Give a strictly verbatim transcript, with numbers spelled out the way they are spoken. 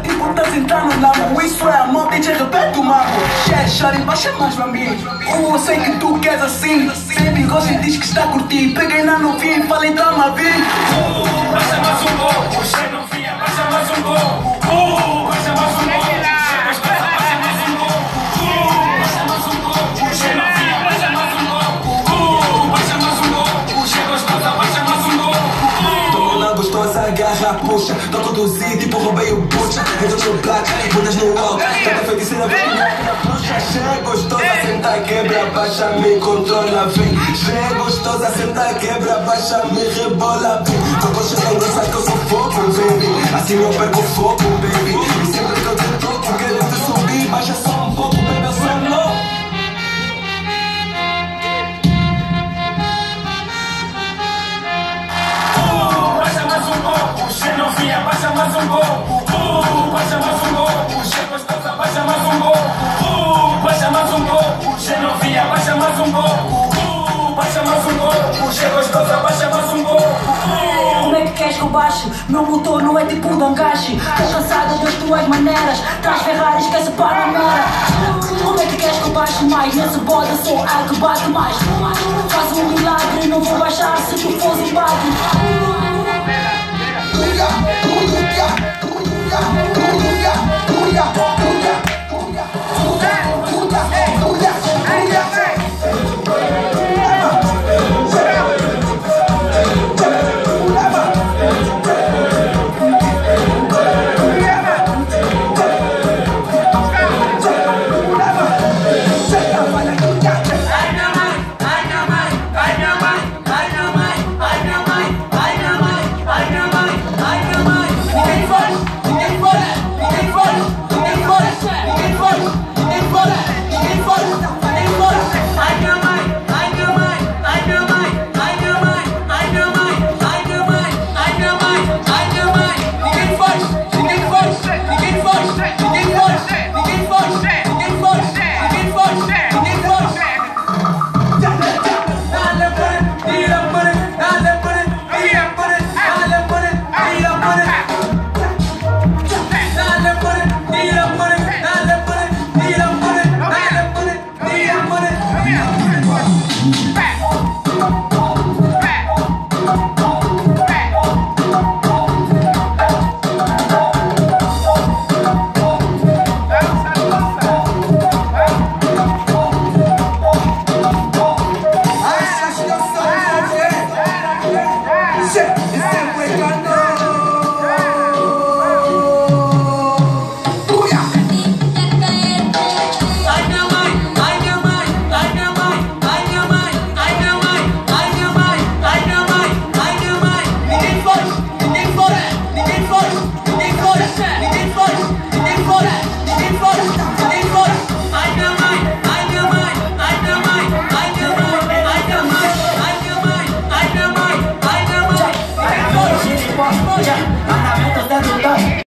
tipo tá sentando no lambo. Isso é amor, D J repete o mambo. Share, share, baixa mais pra mim. Uh, eu sei que tu queres assim. Sempre gosta e diz que está a curtir. Peguei na novinha e falei tá-me a vir. Uh, baixa mais um pouco, che novinha, baixa mais um pouco. Uh, baixa mais um pouco, che gostosa, baixa mais um pouco. Uh, baixa mais um pouco, che novinha, baixa mais um pouco. Uh, baixa mais um pouco, che gostosa, baixa mais um pouco. Tô na gostosa, agarra, puxa. Tô a conduzir, tipo roubei o bucha. Entro no black, botas no walk. Tanta feiticeira, vem na puxa. Che gostosa, senta, quebra, baixa, me controla, vem. Che gostosa, senta, quebra, baixa, me rebola, vem. Tô coxa tão grossa que eu sou fogo, baby. Assim eu perco o foco, baby. E sempre que eu te toco, querendo subir, baixa só um pouco, baby, eu sou louco. Novinha, baixa mais um pouco, uh, baixa mais um pouco, che gostosa, baixa mais um pouco, uh, baixa mais um pouco, che novinha, baixa mais um pouco, uh, baixa mais um pouco, che gostosa, baixa mais um pouco. Uh. Como é que queres que eu baixe? Meu motor não é tipo um dangache. Tô cansada das tuas maneiras, traz Ferrari, esquece Panamera. Como é que queres que eu baixe mais? Nesse bode sou a que bate